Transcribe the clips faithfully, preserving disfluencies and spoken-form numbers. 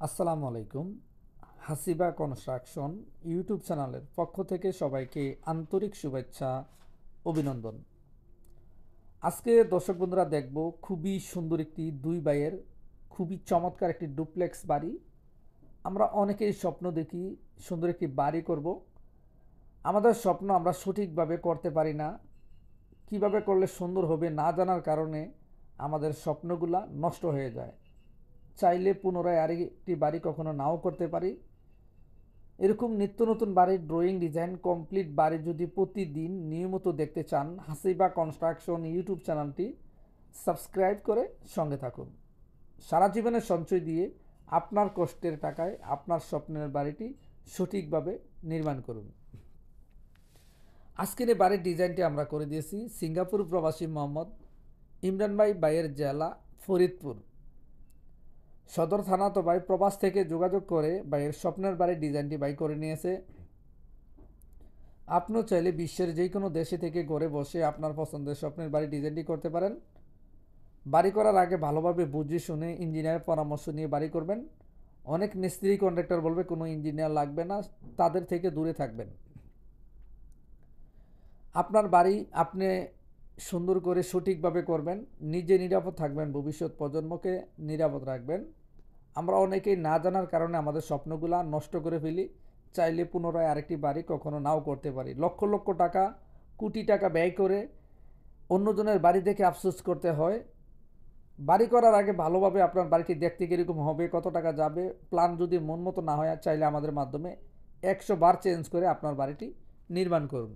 আসসালামু আলাইকুম। হাসিবা construction YouTube চ্যানেলের পক্ষ থেকে সবাইকে আন্তরিক শুভেচ্ছা, অভিনন্দন। আজকে দর্শক বন্ধুরা দেখব খুবই সুন্দর একটি দুই বাইয়ের খুবই চমৎকার একটি ডুপ্লেক্স বাড়ি। আমরা অনেকেই স্বপ্ন দেখি সুন্দর একটি বাড়ি করব। আমাদের স্বপ্ন আমরা সঠিকভাবে করতে পারি না, কিভাবে করলে সুন্দর হবে না জানার কারণে আমাদের স্বপ্নগুলা নষ্ট হয়ে যায়। চাইলে পুনরায় আরেকটি বাড়ি কখনো নাও করতে পারি। এরকম নিত্য নতুন বাড়ির ড্রয়িং ডিজাইন কমপ্লিট বাড়ি যদি প্রতিদিন নিয়মিত দেখতে চান, হাসিবা কনস্ট্রাকশন ইউটিউব চ্যানেলটি সাবস্ক্রাইব করে সঙ্গে থাকুন। সারা জীবনের সঞ্চয় দিয়ে আপনার কষ্টের টাকায় আপনার স্বপ্নের বাড়িটি সঠিকভাবে নির্মাণ করুন। আজকের এই বাড়ির ডিজাইনটি আমরা করে দিয়েছি সিঙ্গাপুর প্রবাসী মোহাম্মদ ইমরান ভাই বাইয়ের জেলা ফরিদপুর সদর থানা। তো ভাই প্রবাস থেকে যোগাযোগ করে ভাইয়ের স্বপ্নের বাড়ির ডিজাইনটি ভাই করে নিয়েছে। আপনিও চাইলে বিশ্বের যে কোনো দেশে থেকে ঘরে বসে আপনার পছন্দের স্বপ্নের বাড়ি ডিজাইনটি করতে পারেন। বাড়ি করার আগে ভালোভাবে বুঝে শুনে ইঞ্জিনিয়ারের পরামর্শ নিয়ে বাড়ি করবেন। অনেক মিস্ত্রি কন্ট্রাক্টর বলবে কোনো ইঞ্জিনিয়ার লাগবে না, তাদের থেকে দূরে থাকবেন। আপনার বাড়ি আপনি সুন্দর করে সঠিকভাবে করবেন, নিজে নিরাপদ থাকবেন, ভবিষ্যৎ প্রজন্মকে নিরাপদ রাখবেন। আমরা অনেকেই না জানার কারণে আমাদের স্বপ্নগুলা নষ্ট করে ফেলি। চাইলে পুনরায় আরেকটি বাড়ি কখনো নাও করতে পারি। লক্ষ লক্ষ টাকা, কোটি টাকা ব্যয় করে অন্যজনের বাড়ি দেখে আফসোস করতে হয়। বাড়ি করার আগে ভালোভাবে আপনার বাড়িটি দেখতে কীরকম হবে, কত টাকা যাবে, প্ল্যান যদি মন মতো না হয় চাইলে আমাদের মাধ্যমে একশো বার চেঞ্জ করে আপনার বাড়িটি নির্মাণ করুন।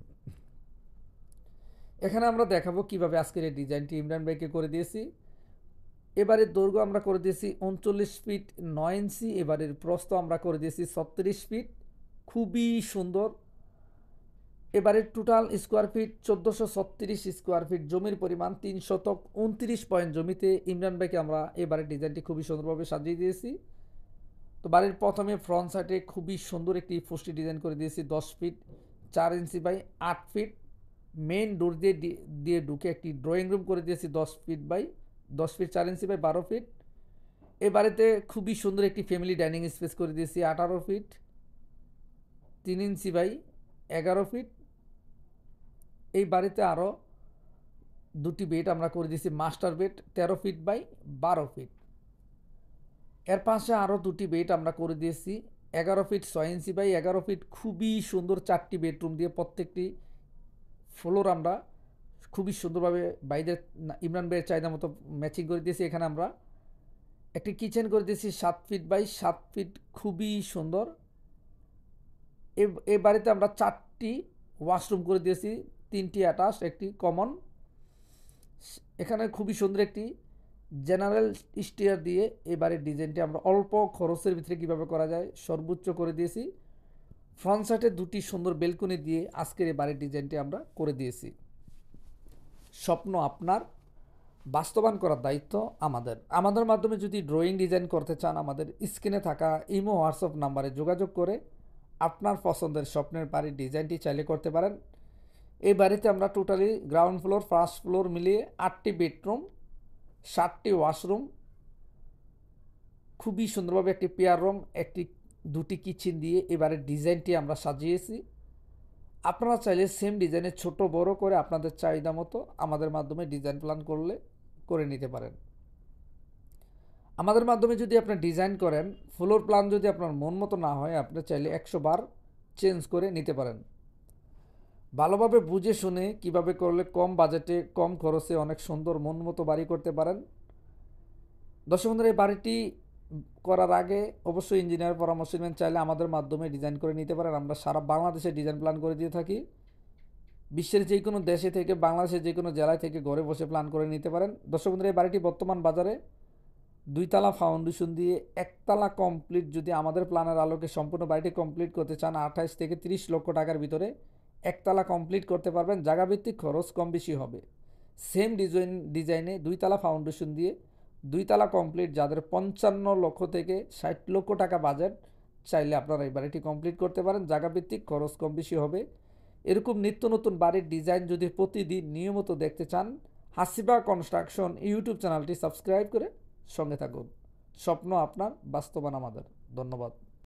এখানে আমরা দেখাবো কিভাবে আজকের এই ডিজাইনটি ইমরান ভাইকে করে দিয়েছি। এবারের দৈর্ঘ্য আমরা করে দিয়েছি উনচল্লিশ ফিট নয় ইঞ্চি। এবারের প্রস্থ আমরা করে দিয়েছি ছত্রিশ ফিট, খুবই সুন্দর। এবারের টোটাল স্কোয়ার ফিট চোদ্দোশো ছত্রিশ স্কোয়ার ফিট। জমির পরিমাণ তিন শতক উনত্রিশ পয়েন্ট জমিতে ইমরান ভাইকে আমরা এবারের ডিজাইনটি খুবই সুন্দরভাবে সাজিয়ে দিয়েছি। তো বাড়ির প্রথমে ফ্রন্ট সাইডে খুবই সুন্দর একটি ফুষ্টি ডিজাইন করে দিয়েছি দশ ফিট চার ইঞ্চি বাই আট ফিট। মেইন ডোর দিয়ে দিয়ে ঢুকে একটি ড্রয়িং রুম করে দিয়েছি দশ ফিট বাই দশ ফিট চার ইঞ্চি বাই বারো ফিট। এ বাড়িতে খুবই সুন্দর একটি ফ্যামিলি ডাইনিং স্পেস করে দিয়েছি আঠারো ফিট তিন ইঞ্চি বাই এগারো ফিট। এই বাড়িতে আরও দুটি বেড আমরা করে দিয়েছি মাস্টার বেড তেরো ফিট বাই বারো ফিট। এর পাশে আরও দুটি বেড আমরা করে দিয়েছি এগারো ফিট ছয় ইঞ্চি বাই এগারো ফিট। খুবই সুন্দর চারটি বেডরুম দিয়ে প্রত্যেকটি ফ্লোর আমরা খুবই সুন্দরভাবে বাইরের ইমরান ভাইয়ের চাহিদা মতো ম্যাচিং করে দিয়েছি। এখানে আমরা একটি কিচেন করে দিয়েছি সাত ফিট বাই সাত ফিট, খুবই সুন্দর। এই বাড়িতে আমরা চারটি ওয়াশরুম করে দিয়েছি, তিনটি অ্যাটাচ একটি কমন। এখানে খুবই সুন্দর একটি জেনারেল স্টেয়ার দিয়ে এই বাড়ির ডিজাইনটি আমরা অল্প খরচের ভিতরে কীভাবে করা যায় সর্বোচ্চ করে দিয়েছি। ফ্রন্ট সাইডে দুটি সুন্দর বেলকনি দিয়ে আজকের এই বাড়ির ডিজাইনটি আমরা করে দিয়েছি। স্বপ্ন আপনার, বাস্তবায়ন করার দায়িত্ব আমাদের। আমাদের মাধ্যমে যদি ড্রয়িং ডিজাইন করতে চান আমাদের স্ক্রিনে থাকা ইমো হোয়াটসঅ্যাপ নাম্বারে যোগাযোগ করে আপনার পছন্দের স্বপ্নের বাড়ির ডিজাইনটি চাইলে করতে পারেন। এই বাড়িতে আমরা totally ground floor first floor মিলিয়ে আটটি বেডরুম, সাতটি ওয়াশরুম, খুবই সুন্দরভাবে একটি পেয়ার রুম, একটি দুটি কিচেন দিয়ে এবারের ডিজাইনটি আমরা সাজিয়েছি। আপনারা চাইলে সেম ডিজাইনের ছোট বড় করে আপনাদের চাহিদা মতো আমাদের মাধ্যমে ডিজাইন প্ল্যান করলে করে নিতে পারেন। আমাদের মাধ্যমে যদি আপনি ডিজাইন করেন, ফ্লোর প্ল্যান যদি আপনার মন মতো না হয় আপনি চাইলে একশো বার চেঞ্জ করে নিতে পারেন। ভালোভাবে বুঝে শুনে কিভাবে করলে কম বাজেটে কম খরচে অনেক সুন্দর মন মতো বাড়ি করতে পারেন। দর্শক বন্ধুরা, এই বাড়িটি করার আগে অবশ্যই ইঞ্জিনিয়ার পরামর্শ নেবেন। চাইলে আমাদের মাধ্যমে ডিজাইন করে নিতে পারেন। আমরা সারা বাংলাদেশে ডিজাইন প্ল্যান করে দিয়ে থাকি। বিশ্বের যে কোনো দেশে থেকে বাংলাদেশের যে কোনো জেলায় থেকে ঘরে বসে প্ল্যান করে নিতে পারেন। দর্শক বন্ধুরা, এই বাড়িটি বর্তমান বাজারে দুইতলা ফাউন্ডেশন দিয়ে একতলা কমপ্লিট যদি আমাদের প্ল্যানের আলোকে সম্পূর্ণ বাড়িটি কমপ্লিট করতে চান আঠাইশ থেকে তিরিশ লক্ষ টাকার ভিতরে একতলা কমপ্লিট করতে পারবেন। জায়গাভিত্তিক খরচ কম বেশি হবে। সেম ডিজাইন ডিজাইনে দুইতলা ফাউন্ডেশন দিয়ে দুইতলা কমপ্লিট যাদের পঞ্চান্ন লক্ষ থেকে ষাট লক্ষ টাকা বাজেট চাইলে আপনারা এই বাড়িটি কমপ্লিট করতে পারেন। জায়গাভিত্তিক খরচ কম বেশি হবে। এরকম নিত্য নতুন বাড়ির ডিজাইন যদি প্রতিদিন নিয়মিত দেখতে চান হাসিবা কনস্ট্রাকশন ইউটিউব চ্যানেলটি সাবস্ক্রাইব করে সঙ্গে থাকুন। স্বপ্ন আপনার, বাস্তবায়ন আমাদের। ধন্যবাদ।